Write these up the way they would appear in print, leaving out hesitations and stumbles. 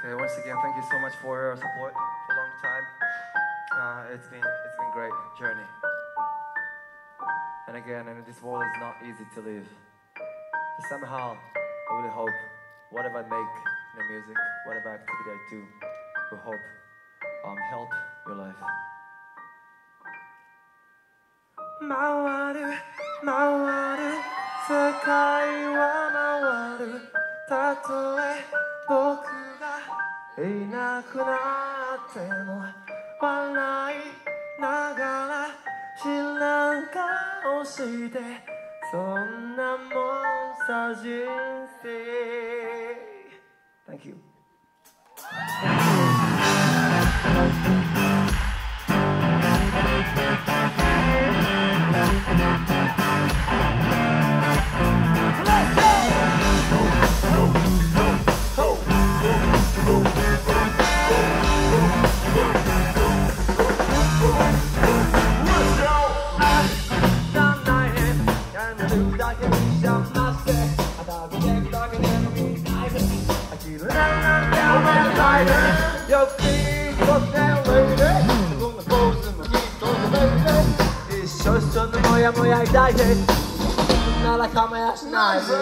Once again, thank you so much for your support for a long time. It's been a great journey. And again, this world is not easy to live. But somehow, I really hope whatever I make in the music, whatever activity I do, will help your life. 回る回る世界は回るたとえ僕がいなくなっても笑いながら知らん顔してそんなもんさ人生 Thank youもやもや抱いてなら構やしないぜ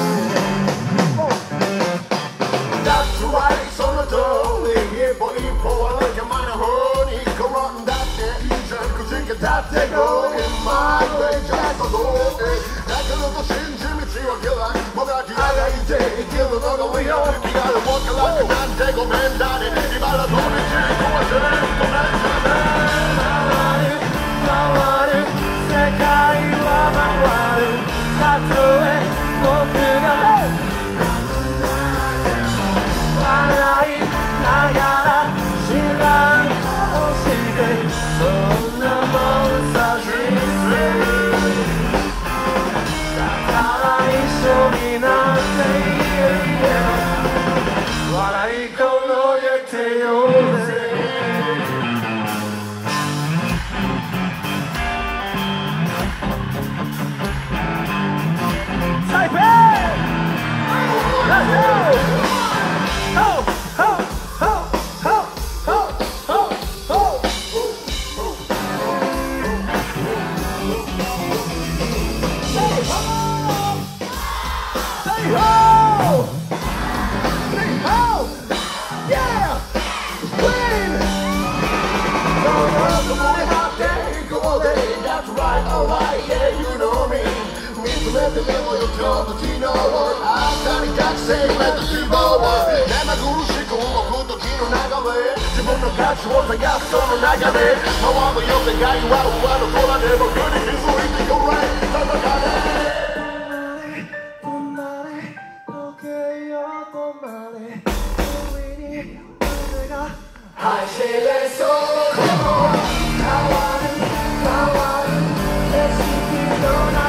That's right その通り一歩一歩は山の方に転んだっていいじゃんくじけたって Go in my way just a little bit だからと信じ道を嫌いもがきあがいて生きるのが上よ気が動からなくなんてごめんだね今の道に壊せないとなんじゃない回る世界は回るたとえ僕が笑いながら知らん顔してそんなもんさ人生だから一緒になって笑い転げてようぜTaipei! Let's go! Ho! Ho! Ho! Ho! Ho! Ho! Ho! Say ho! Say ho! Say ho! Yeah! Win! Don't run the money out there, go all day, that's right, alright, yeah, you know me. 見つめてみろよ今日と昨日を明日に覚醒めた希望を目まぐるしく動く時の流れ自分の価値を探すその中で回るよ願いは上の空で僕に気づいてくれ届かね止まれ時計よ止まれ海に船が走れそう変わる変わる景色の中